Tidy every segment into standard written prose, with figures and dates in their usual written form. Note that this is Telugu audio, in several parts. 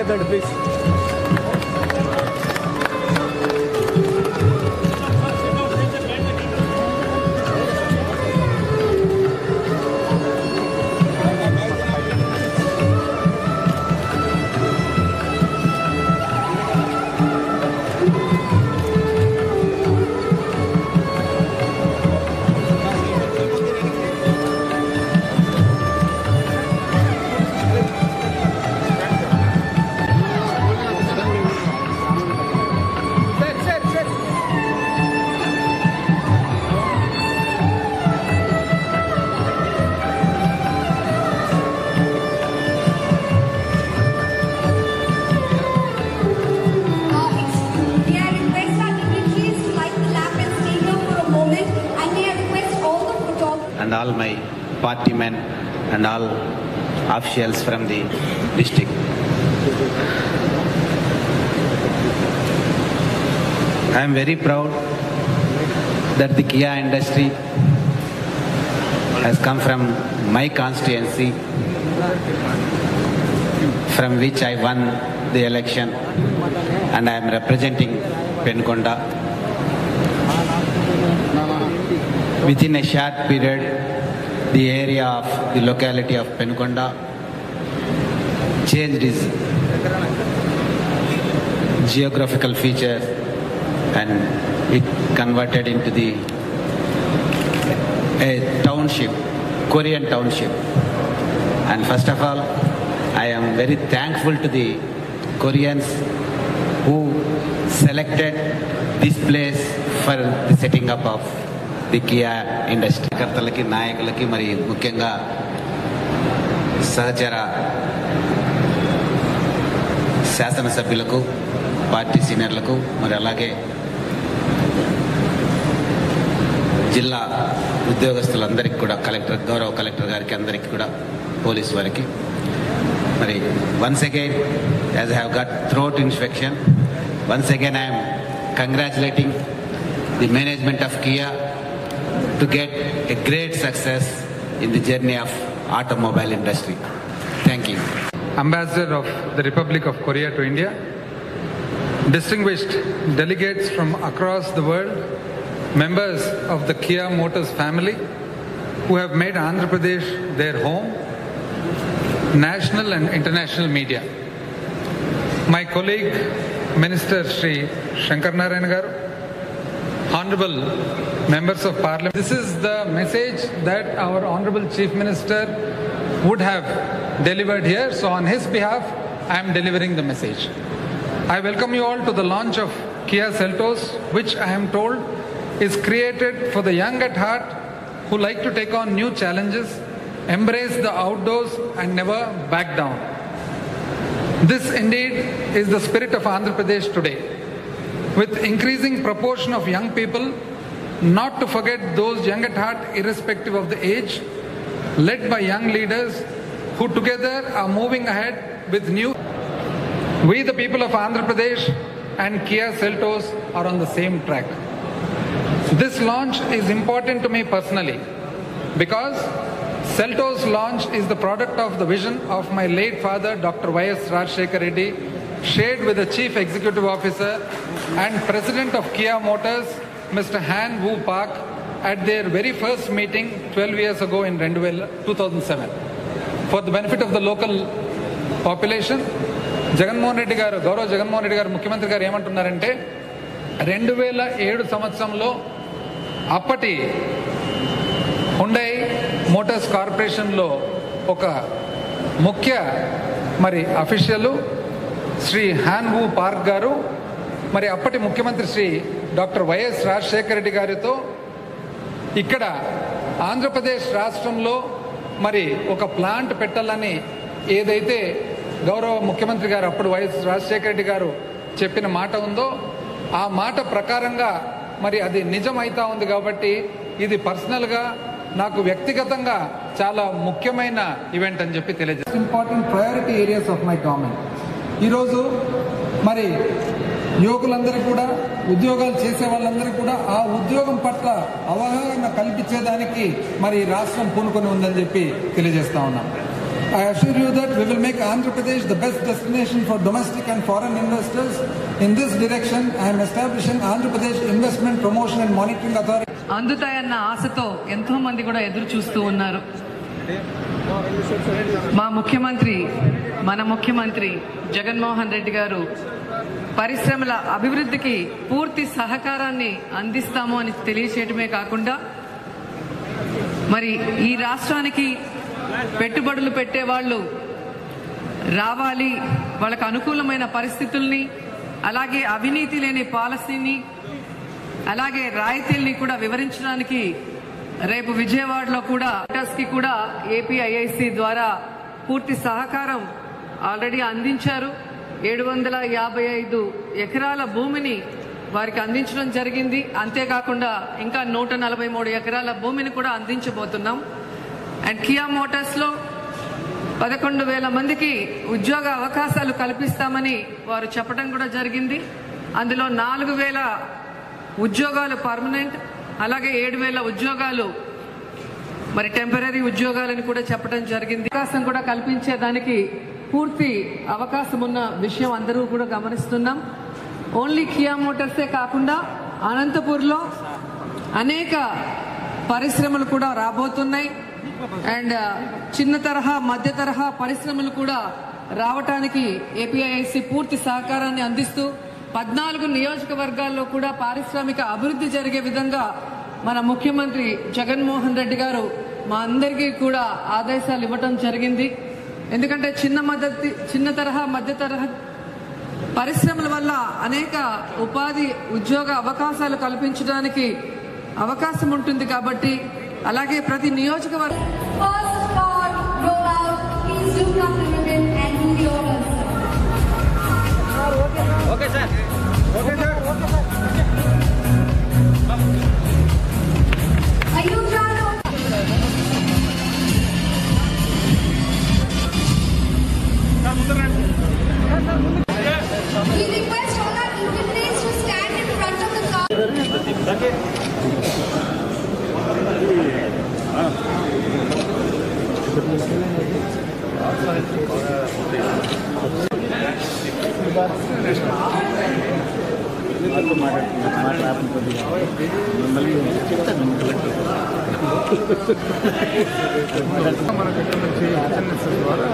please. And all my party men and all officials from the district. I am very proud that the Kia industry has come from my constituency, from which I won the election, and I am representing Penkonda. Within a short period, the area of the locality of Penkonda changed its geographical features and it converted into a township, Korean township. And first of all, I am very thankful to the Koreans who selected this place for the setting up of the Kia industry. కర్తలకి నాయకులకి మరి ముఖ్యంగా సహచర శాసనసభ్యులకు పార్టీ సీనియర్లకు మరి అలాగే జిల్లా ఉద్యోగస్తులందరికీ కూడా గౌరవ కలెక్టర్ గారికి అందరికీ కూడా పోలీస్ వారికి మరి once again as I have got throat infection, once again I am congratulating the management of Kia to get a great success in the journey of automobile industry. Thank you. Ambassador of the Republic of Korea to India, distinguished delegates from across the world, members of the Kia Motors family who have made Andhra Pradesh their home, national and international media. My colleague, Minister Shri Shankar Narayan Garu, Honorable Members of Parliament. This is the message that our Honorable Chief Minister would have delivered here. So on his behalf, I am delivering the message. I welcome you all to the launch of Kia Seltos, which I am told is created for the young at heart who like to take on new challenges, embrace the outdoors and never back down. This indeed is the spirit of Andhra Pradesh today. With increasing proportion of young people, not to forget those young at heart irrespective of the age, led by young leaders who together are moving ahead with new. We the people of Andhra Pradesh and Kia Seltos are on the same track. This launch is important to me personally because Seltos launch is the product of the vision of my late father Dr. Y.S. Rajshekar Reddy, shared with the Chief Executive Officer and President of Kia Motors, Mr. Han Woo Park, at their very first meeting 12 years ago in 2007. For the benefit of the local population, Jagannath Reddy garu, Gaurav Jagannath Reddy garu, Mukhyamantri garu ఏమంటున్నారంటే 2007 సంవత్సరంలో అప్పటి హుండై మోటార్స్ కార్పొరేషన్లో ఒక ముఖ్య మరి official Shri Han Woo Park గారు మరి అప్పటి ముఖ్యమంత్రి శ్రీ డాక్టర్ వైఎస్ రాజశేఖర రెడ్డి గారితో ఇక్కడ ఆంధ్రప్రదేశ్ రాష్ట్రంలో మరి ఒక ప్లాంట్ పెట్టాలని ఏదైతే గౌరవ ముఖ్యమంత్రి గారు అప్పుడు వైఎస్ రాజశేఖర రెడ్డి గారు చెప్పిన మాట ఉందో ఆ మాట ప్రకారంగా మరి అది నిజమైతా ఉంది కాబట్టి ఇది పర్సనల్గా నాకు వ్యక్తిగతంగా చాలా ముఖ్యమైన ఈవెంట్ అని చెప్పి తెలియజేస్తాను. Important priority areas of my government. ఈరోజు మరి యువకులందరికీ కూడా ఉద్యోగాలు చేసే వాళ్ళందరికీ కూడా ఆ ఉద్యోగం పట్ల అవగాహన కల్పించేదానికి మరి రాష్ట్రం పూనుకొని ఉందని చెప్పి తెలియజేస్తా ఉన్నాం. I assure you that we will make Andhra Pradesh the best destination for domestic and foreign investors. In this direction, I am establishing Andhra Pradesh Investment Promotion and Monitoring Authority. అందుతాయన్న ఆశతో ఎంతో మంది కూడా ఎదురు చూస్తూ ఉన్నారు. మన ముఖ్యమంత్రి జగన్మోహన్ రెడ్డి గారు పరిశ్రమల అభివృద్ధికి పూర్తి సహకారాన్ని అందిస్తాము అని తెలియచేయడమే కాకుండా మరి ఈ రాష్ట్రానికి పెట్టుబడులు పెట్టే వాళ్ళు రావాలి, వాళ్ళకు అనుకూలమైన పరిస్థితుల్ని, అలాగే అవినీతి లేని పాలసీని, అలాగే రాయితీల్ని కూడా వివరించడానికి రేపు విజయవాడలో కూడా కూడా ఏపీఐఐసి ద్వారా పూర్తి సహకారం ఆల్రెడీ అందించారు. 755 ఎకరాల భూమిని వారికి అందించడం జరిగింది. అంతేకాకుండా ఇంకా 143 ఎకరాల భూమిని కూడా అందించబోతున్నాం. అండ్ కియా మోటార్స్ లో 11,000 మందికి ఉద్యోగ అవకాశాలు కల్పిస్తామని వారు చెప్పడం కూడా జరిగింది. అందులో 4,000 ఉద్యోగాలు పర్మనెంట్, అలాగే 7,000 ఉద్యోగాలు మరి టెంపరీ ఉద్యోగాలని కూడా చెప్పడం జరిగింది. అవకాశం కూడా కల్పించేదానికి పూర్తి అవకాశం ఉన్న విషయం అందరూ కూడా గమనిస్తున్నాం. ఓన్లీ కియా మోటార్సే కాకుండా అనంతపూర్లో అనేక పరిశ్రమలు కూడా రాబోతున్నాయి. అండ్ చిన్న తరహా, మధ్య తరహా పరిశ్రమలు కూడా రావటానికి ఏపీఐఐసి పూర్తి సహకారాన్ని అందిస్తూ 14 నియోజకవర్గాల్లో కూడా పారిశ్రామిక అభివృద్ధి జరిగే విధంగా మన ముఖ్యమంత్రి జగన్మోహన్ రెడ్డి గారు మా అందరికీ కూడా ఆదేశాలు ఇవ్వటం జరిగింది. ఎందుకంటే చిన్న తరహా, మధ్య తరహా పరిశ్రమల వల్ల అనేక ఉపాధి ఉద్యోగ అవకాశాలు కల్పించడానికి అవకాశం ఉంటుంది కాబట్టి, అలాగే ప్రతి నియోజకవర్గం We request all our dignitaries to stand in front of the car. మనకి ఇక్కడ నుంచి హెచ్ఎన్ఎస్ఎస్ ద్వారా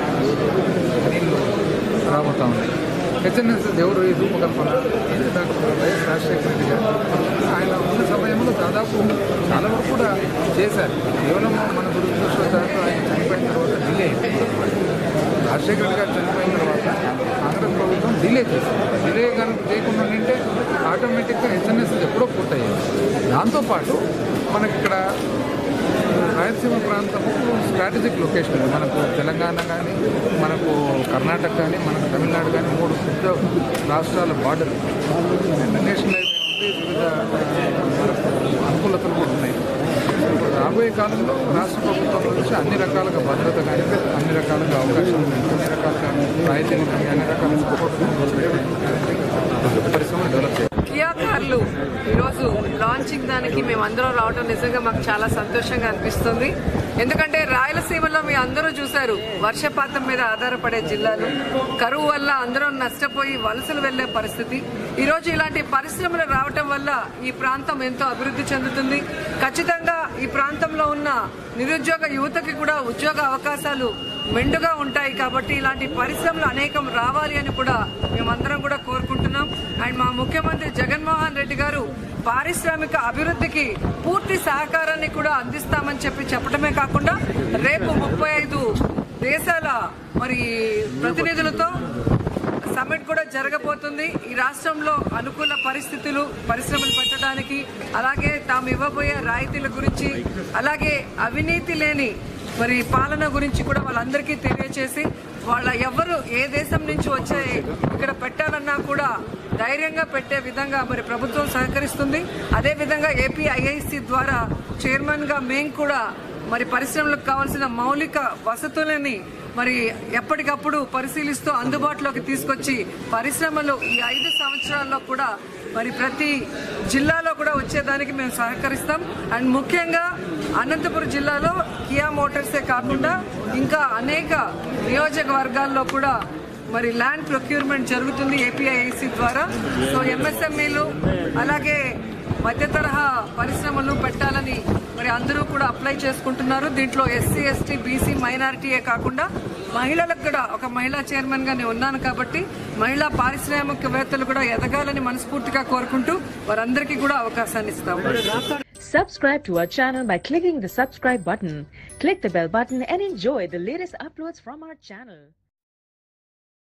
నీళ్ళు రాబోతా ఉన్నాయి. హెచ్ఎన్ఎస్ఎస్ ఎవరు ఈ రూపకల్పన డాక్టర్ వైఎస్ రాజశేఖర రెడ్డి గారు ఆయన ఉన్న సమయంలో దాదాపు చాలా వరకు కూడా చేశారు. కేవలం మన దురదృష్టవశాత్తు ఆయన చనిపోయిన తర్వాత డిలే అయిపోయింది. రాజశేఖర రెడ్డి గారు చనిపోయిన తర్వాత కాంగ్రెస్ ప్రభుత్వం డిలే చేసింది. డిలే కనుక చేయకుండా ఉంటే ఆటోమేటిక్గా హెచ్ఎన్ఎస్ఎస్ ఎప్పుడో పూర్తయ్యేది. దాంతోపాటు మనకి ఇక్కడ రాయలసీమ ప్రాంతము స్ట్రాటజిక్ లొకేషన్, మనకు తెలంగాణ కానీ, మనకు కర్ణాటక కానీ, మనకు తమిళనాడు కానీ 3 పెద్ద రాష్ట్రాల బార్డర్ నేషనల్ హైవే ఉంది. వివిధ మనకు అనుకూలతలు కూడా ఉన్నాయి. రాబోయే కాలంలో రాష్ట్ర ప్రభుత్వం నుంచి అన్ని రకాలుగా భద్రత కానీ, అన్ని రకాలుగా అవకాశాలు కానీ, అన్ని రకాలుగా రాయితీలు కానీ, అన్ని రకాల సపోర్ట్ పరిశ్రమలు డెవలప్ చేయాలి. కియా కార్లు ఈరోజు లాంచింగ్ దానికి మేము అందరం రావడం నిజంగా మాకు చాలా సంతోషంగా అనిపిస్తుంది. ఎందుకంటే రాయలసీమలో మీ అందరూ చూశారు, వర్షపాతం మీద ఆధారపడే జిల్లాలు, కరువు వల్ల అందరూ నష్టపోయి వలసలు వెళ్లే పరిస్థితి. ఈరోజు ఇలాంటి పరిశ్రమలు రావటం వల్ల ఈ ప్రాంతం ఎంతో అభివృద్ధి చెందుతుంది. ఖచ్చితంగా ఈ ప్రాంతంలో ఉన్న నిరుద్యోగ యువతకి కూడా ఉద్యోగ అవకాశాలు మెండుగా ఉంటాయి. కాబట్టి ఇలాంటి పరిశ్రమలు అనేకం రావాలి అని కూడా మేమందరం కూడా కోరుకుంటున్నాం. అండ్ మా ముఖ్యమంత్రి జగన్మోహన్ రెడ్డి గారు పారిశ్రామిక అభివృద్ధికి పూర్తి సహకారాన్ని కూడా అందిస్తామని చెప్పడమే కాకుండా రేపు 35 దేశాల మరి ప్రతినిధులతో సమ్మిట్ కూడా జరగబోతుంది. ఈ రాష్ట్రంలో అనుకూల పరిశ్రమలు పెట్టడానికి, అలాగే తాము ఇవ్వబోయే రాయితీల గురించి, అలాగే అవినీతి లేని మరి పాలన గురించి కూడా వాళ్ళందరికీ తెలియచేసి, వాళ్ళ ఎవరు ఏ దేశం నుంచి వచ్చే ఇక్కడ పెట్టాలన్నా కూడా ధైర్యంగా పెట్టే విధంగా మరి ప్రభుత్వం సహకరిస్తుంది. అదేవిధంగా ఏపీఐఐసి ద్వారా చైర్మన్ గా మేము కూడా మరి పరిశ్రమలకు కావాల్సిన మౌలిక వసతులని మరి ఎప్పటికప్పుడు పరిశీలిస్తూ అందుబాటులోకి తీసుకొచ్చి పరిశ్రమలు ఈ 5 సంవత్సరాల్లో కూడా మరి ప్రతి జిల్లాలో కూడా వచ్చేదానికి మేము సహకరిస్తాం. అండ్ ముఖ్యంగా అనంతపురం జిల్లాలో కియా మోటార్సే కాకుండా ఇంకా అనేక నియోజకవర్గాల్లో కూడా మరి ల్యాండ్ ప్రొక్యూర్మెంట్ జరుగుతుంది ఏపీఐఐసి ద్వారా. సో ఎంఎస్ఎంఈలు అలాగే మధ్య తరహా పరిశ్రమలు పెట్టాలని మరి అందరూ కూడా అప్లై చేసుకుంటున్నారు. దీంట్లో ఎస్సీ ఎస్టీ బీసీ మైనారిటీయే కాకుండా మహిళలకు కూడా ఒక మహిళా చైర్మన్ గా నేను ఉన్నాను కాబట్టి మహిళా పారిశ్రామికవేత్తలు కూడా ఎదగాలని మనస్ఫూర్తిగా కోరుకుంటూ వారందరికీ కూడా అవకాశాన్ని ఇస్తాం. Subscribe to our channel by clicking the subscribe button. Click the bell button and enjoy the latest uploads from our channel.